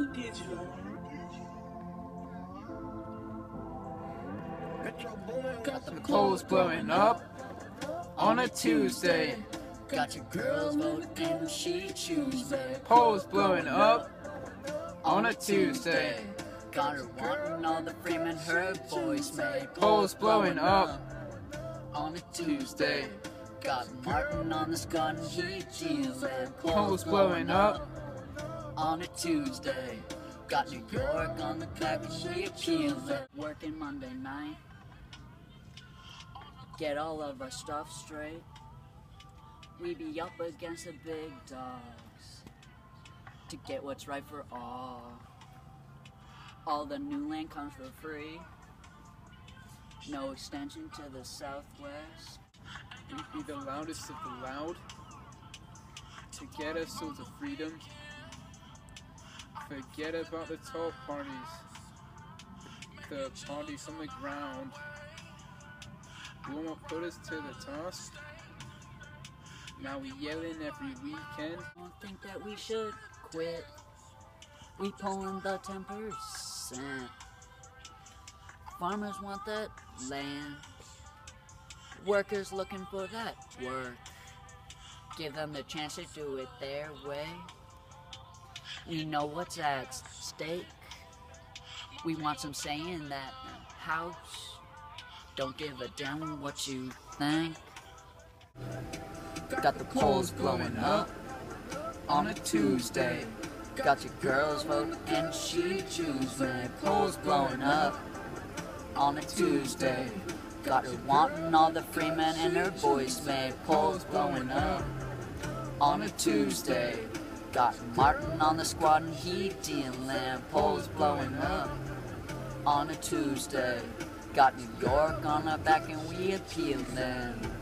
Got the polls blowing up on a Tuesday. Got your girls voting, she choosing. Polls blowing up on a Tuesday. Got her wanting all the Freeman her voice made. Polls blowing up on a Tuesday. Got Martin on the gun, he dealing. Polls blowing up on a Tuesday. Got New York on the back and she appealing. Working Monday night. Get all of our stuff straight. We be up against the big dogs to get what's right for all. All the new land comes for free. No extension to the southwest. We be the loudest of the loud to get us to freedom. Forget about the tall parties, the parties on the ground. Wilmot put us to the task. Now we yelling every weekend. I don't think that we should quit. We pulling the 10%. Farmers want that land. Workers looking for that work. Give them the chance to do it their way. We know what's at stake. We want some say in that house. Don't give a damn what you think. Got the polls blowing up on a Tuesday. Got your girls voting and she choosing. Polls blowing up on a Tuesday. Got her wanting all the Freeman and her voice made. Polls blowing up on a Tuesday. Got Martin on the squad and he dealing. Polls blowing up on a Tuesday. Got New York on our back and we appealing.